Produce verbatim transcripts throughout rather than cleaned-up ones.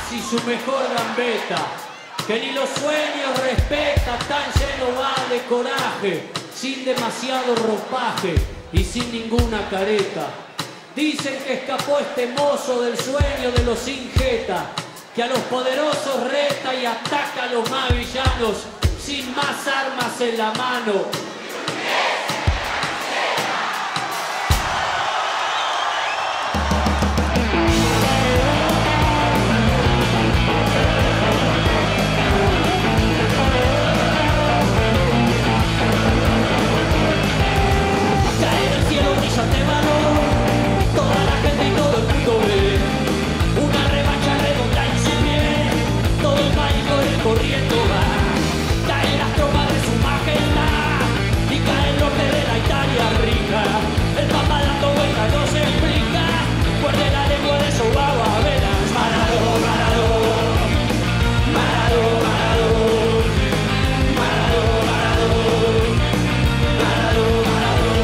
casi su mejor gambeta, que ni los sueños respeta, tan lleno va de coraje, sin demasiado ropaje y sin ninguna careta. Dicen que escapó este mozo del sueño de los sin jeta, que a los poderosos reta y ataca a los más villanos, sin más armas en la mano. Corriendo va, caen las tropas de su majestad y caen los de la Italia rica. El Papa dando vueltas no se explica, guarde la lengua de su baba, velas. Maradó, Maradó, Maradó, Maradó, Maradó, Maradó, Maradó, Maradó.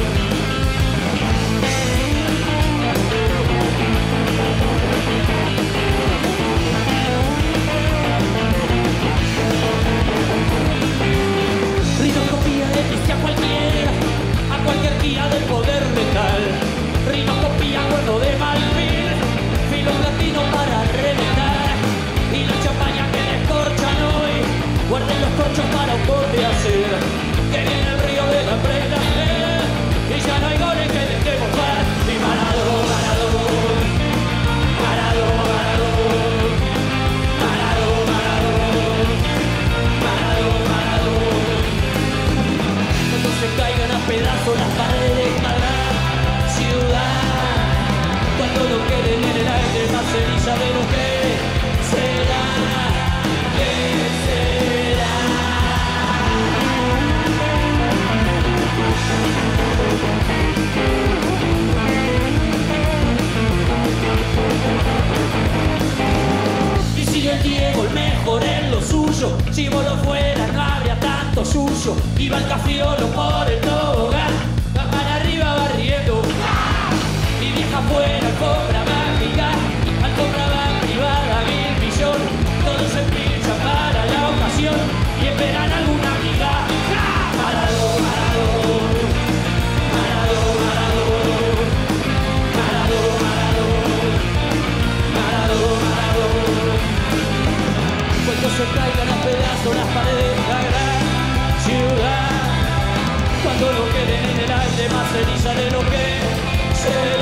Rinoscopía de triste a cualquiera, a cualquier guía del poder letal. Rinoscopía, cuerno de marfil, filo platino para reventar. Y la champaña que descorchan hoy, guarden los corchos para un bote hacer. Que viene el río de la prenda, y ya no hay goles que dejemos par. Y Maradó, Maradó, Maradó, Maradó, Maradó, Maradó, Maradó. Cuando se caigan a pedazos las paredes de esta gran ciudad, cuando no queden en el aire más ceniza de lo que será, que será. Y si el Diego el mejor en lo suyo, si vos lo fueras no habría tanto suyo. Iba el Cafiolo por el tobogán, para arriba barriendo, y vieja afuera alfombra mágica, alfombra va privada mil millón. Todos se pinchan para la ocasión y esperan alguna amiga. Maradó, Maradó, Maradó, Maradó, Maradó, Maradó, Maradó, Maradó. Cuando se caigan a pedazos las paredes de la gran ciudad, cuando no queden en el aire más ceniza de lo que será.